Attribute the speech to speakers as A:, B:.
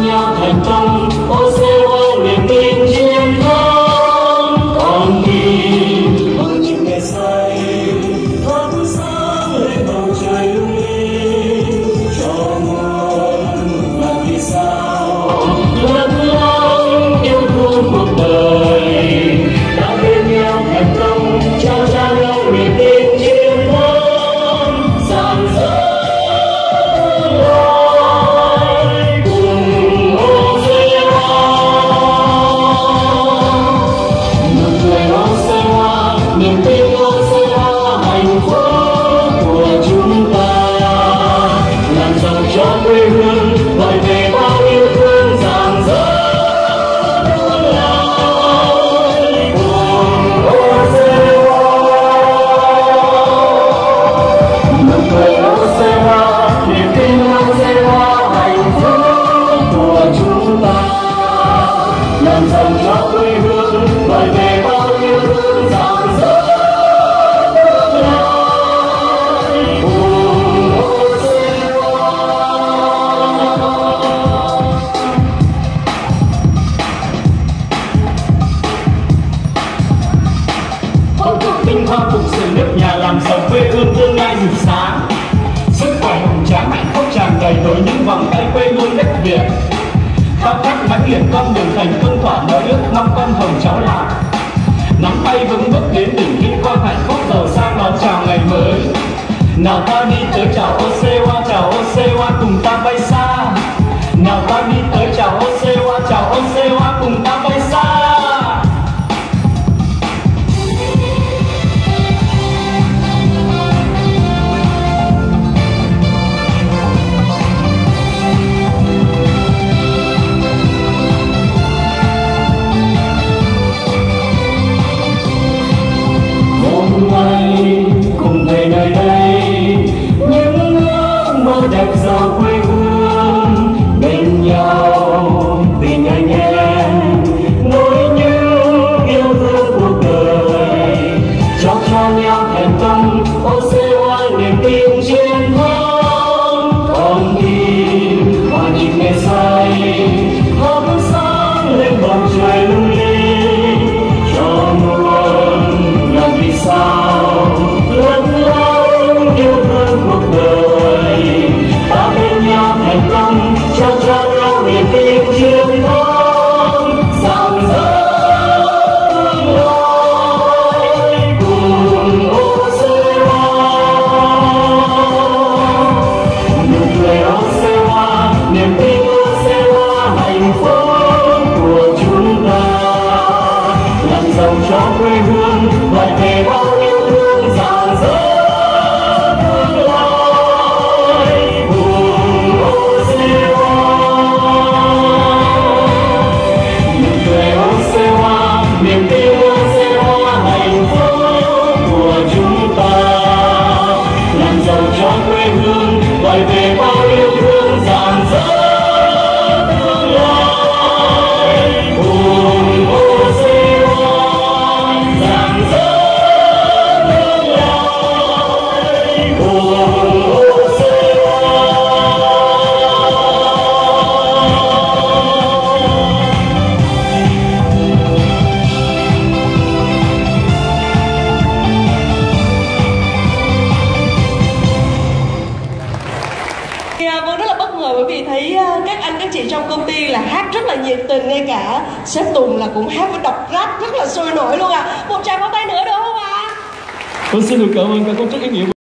A: nhau thành công. Ô xe hoa niềm tin chiến thắng còn tìm bằng những ngày say thắp sáng lên bầu trời lung linh cho muôn là vì sao lấp lánh yêu thương cuộc đời đã bên nhau thành công trao cho nhau niềm tin chiến thắng rạng rỡ. Tinh hoa phụng sự nước nhà làm giàu quê hương tương lai rực sáng. Sức khỏe hùng tráng hạnh phúc tràn đầy nối những vòng tay quê hương đất Việt. Khao khát mãnh liệt con đường thành phương tỏa mơ ước mong con hồng cháu lạc. Nắm tay vững bước đến đỉnh vinh quang hạnh phúc giàu sang đón chào ngày mới. Nào ta đi tới chào ô xe hoa cùng ta bay xa. Nào ta đi tới chào ô xe hoa cùng ta bay xa. Cùng về nơi đây những ước mơ đẹp giàu quê hương bên nhau vì anh em nối những yêu thương cuộc đời cho nhau thành công. Ô xe hoa niềm tin chiến thắng còn tìm và nhìn ngày say thắp sáng lên bầu trời lung linh cho muôn là vì sao lấp lánh yêu thương cuộc đời ta bên nhau thành công trao cho nhau niềm tin chiến thắng rạng rỡ tương lai cùng ô xe hoa. Nụ cười ô xe hoa niềm tin ô xe hoa hạnh phúc của chúng ta làm giàu cho quê hương lại về bao yêu thương rạng rỡ tương lai cùng ô xe hoa. Nụ cười ô xe hoa niềm tin ô xe hoa hạnh phúc của chúng ta làm giàu cho quê hương lại về bao yêu thương rạng rỡ tương lai cùng ô xe hoa rạng rỡ.
B: Vâng, rất là bất ngờ bởi vì thấy các anh các chị trong công ty là hát rất là nhiệt tình, ngay cả sếp Tùng là cũng hát với đọc rap rất là sôi nổi luôn ạ. Một tràng pháo tay nữa được không ạ?
A: Tôi xin được cảm ơn ca khúc rất ý nghĩa.